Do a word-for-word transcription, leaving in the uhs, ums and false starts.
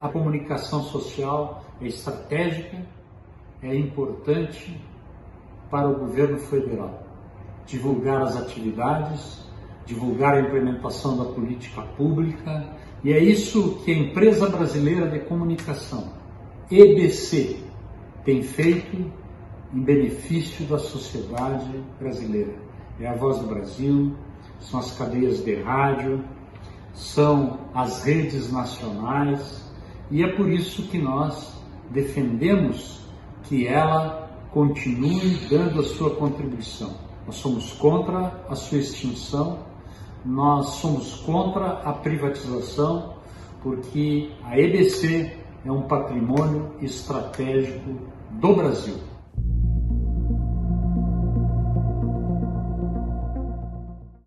A comunicação social é estratégica, é importante para o governo federal. Divulgar as atividades, divulgar a implementação da política pública, e é isso que a Empresa Brasileira de Comunicação, E B C, tem feito em benefício da sociedade brasileira. É a Voz do Brasil, são as cadeias de rádio, são as redes nacionais, e é por isso que nós defendemos que ela continue dando a sua contribuição. Nós somos contra a sua extinção, nós somos contra a privatização, porque a E B C é um patrimônio estratégico do Brasil.